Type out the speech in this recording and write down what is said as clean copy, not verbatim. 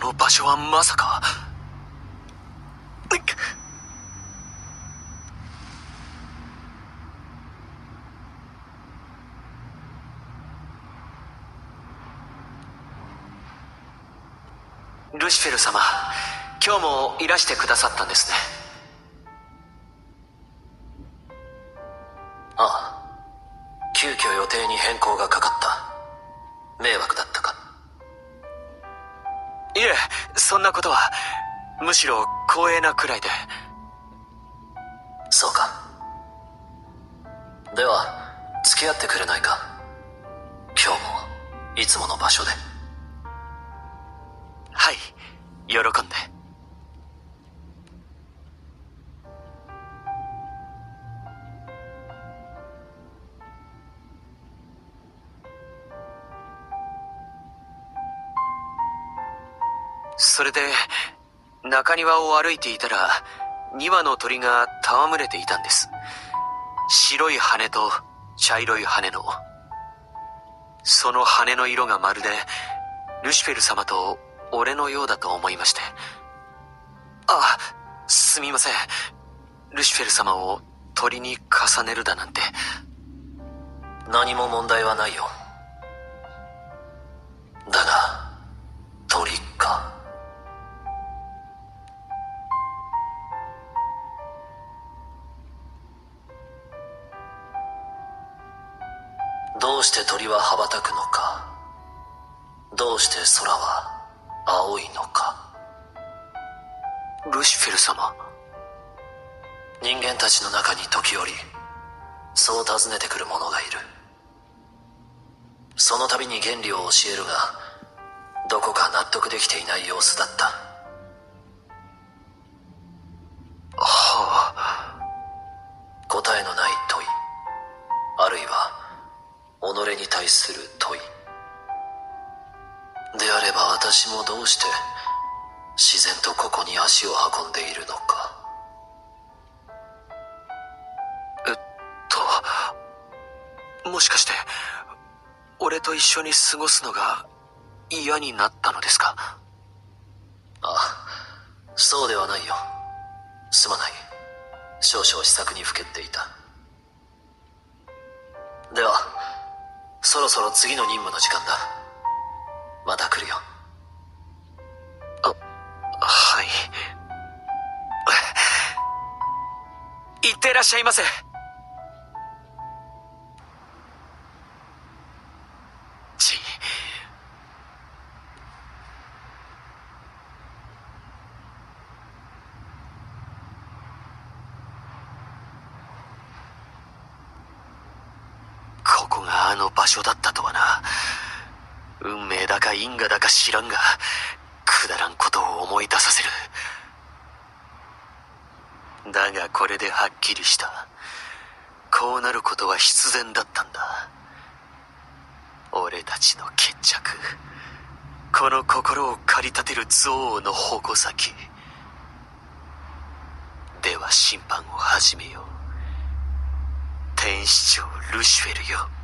の場所はまさか。ルシフェル様、今日もいらしてくださったんですね。 ああ、急遽予定に変更がかかった。迷惑だったか？ いえ、そんなことは。むしろ光栄なくらいで。 そうか。では付き合ってくれないか？今日もいつもの場所で。 はい、喜んで。それで中庭を歩いていたら2羽の鳥が戯れていたんです。白い羽と茶色い羽の。その羽の色がまるでルシフェル様と俺のようだと思いまして。あ、すみません。ルシフェル様を鳥に重ねるだなんて。 何も問題はないよ。だが鳥か。どうして鳥は羽ばたくのか、どうして空は青いのか。 ルシフェル様。 人間たちの中に時折そう尋ねてくる者がいる。その度に原理を教えるが、どこか納得できていない様子だった。 はあ。 答えのない問い、あるいは己に対する問いであれば、私もどうして自然とここに足を運んでいるのか。 もしかして俺と一緒に過ごすのが嫌になったのですか？ あ、そうではないよ。すまない。少々試作にふけっていた。ではそろそろ次の任務の時間だ。また来るよ。 はい。いってらっしゃいませ。ここがあの場所だったとはな。運命だか因果だか知らんが、くだらんことを思い出させる。だがこれではっきりした。こうなることは必然だったんだ。俺たちの決着、この心を駆り立てる憎悪の矛先では、審判を始めよう。天使長ルシフェルよ。